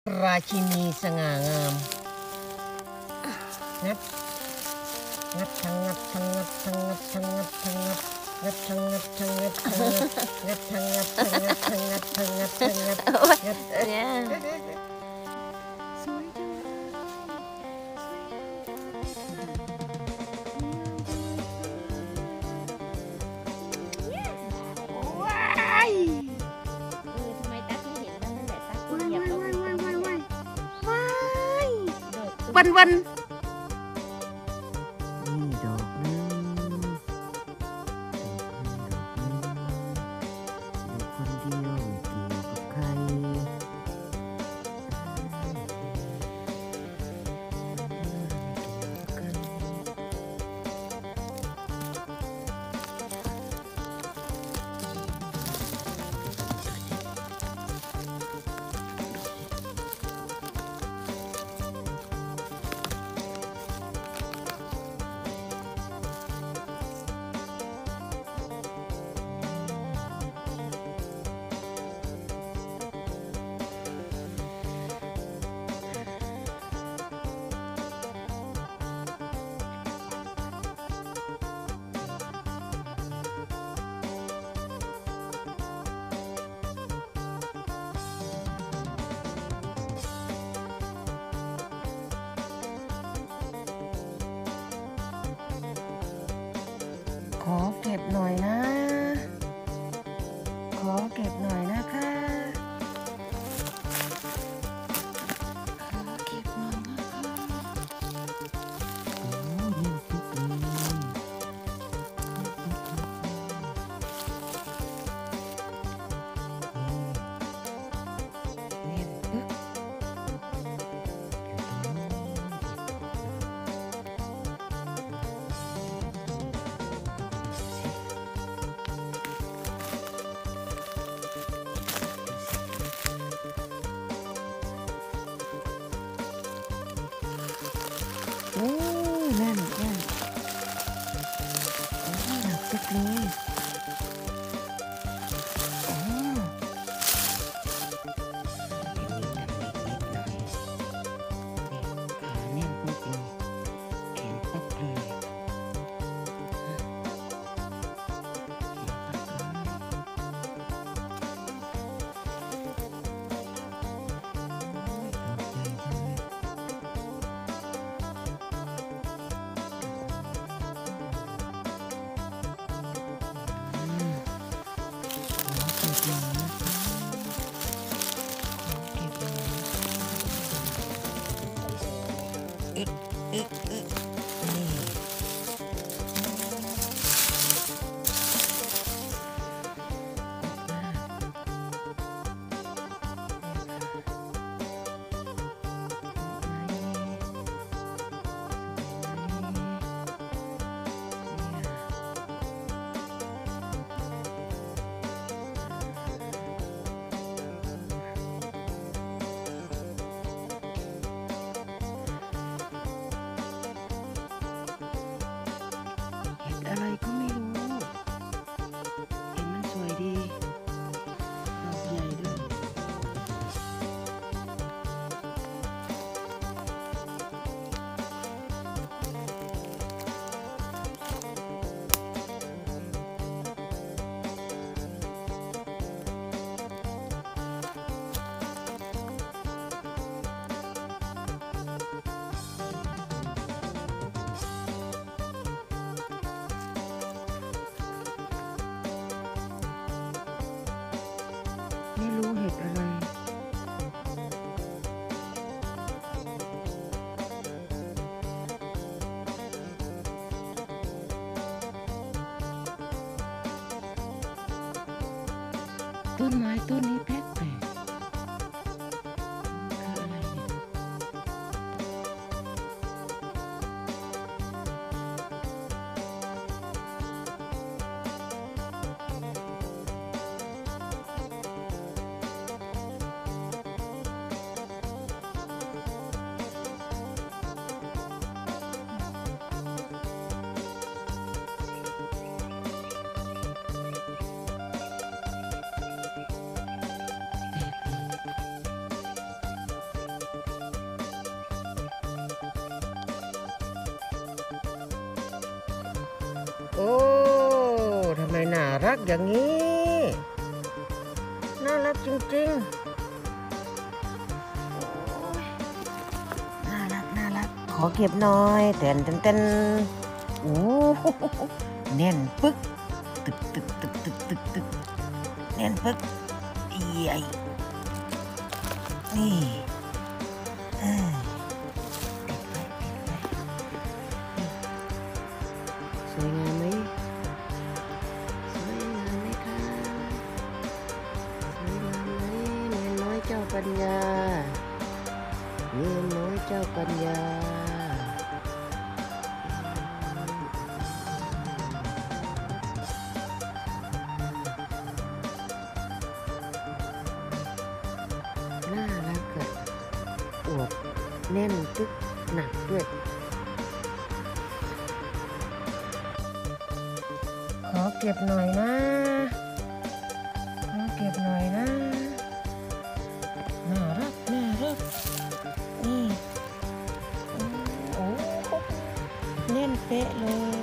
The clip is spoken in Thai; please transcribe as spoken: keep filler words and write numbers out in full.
ราชินีสง่างามงัดงัดทั้งงัดทั้งงัดทั้งงัดทั้งงัดทั้งงัดงัดทั้งงัดทั้งงัดทั้งงัดทั้งงัดทั้งงัดทั้งงัดทั้งงัดทั้งงัดงัดเนี่ยสวยจังว้ายทำไมตั๊กไม่เห็นนั่นแหละตั๊กเหยียบแล้วว้ายวันวันนี่ดอกนึงอยู่คนเดียวอยู่กับใครขอเก็บหน่อยนะขอเก็บหน่อยนะคะขอเก็บหน่อยนะคะโอ้เล่นปุ๊บเลยเล่นปุ๊บโอ้นั่นนั่นโอ้หนักจังเลยโอ้ขาแน่นปุ๊บเลยแข็งปั๊บเลยอีกอีกอีกนี่อะไรก็ไม่รู้เห็นมันสวยดีดอกใหญ่ด้วยไม่รู้เห็ดอะไรต้นไม้ต้นนี้แปลกแปลกคืออะไรเนี่ยโอ้ทำไมน่ารักอย่างนี้น่ารักจริงๆน่ารักน่ารักขอเก็บหน่อยเต้นเต้นเต้นโอ้แน่นปึ๊กตึกตึกตึกตึกตึกตึกแน่นปึ๊กใหญ่นี่เออติดไว้ติดไว้สวยงามไหมสวยงามไหมคะสวยงามไหมเมียน้อยเจ้าปัญญาเมียน้อยเจ้าปัญญาน่ารักอะอวบแน่นตึกหนักด้วยขอเก็บหน่อยนะขอเก็บหน่อยนะน่ารักน่ารักนี่โอ้โหแน่นเป๊ะเลย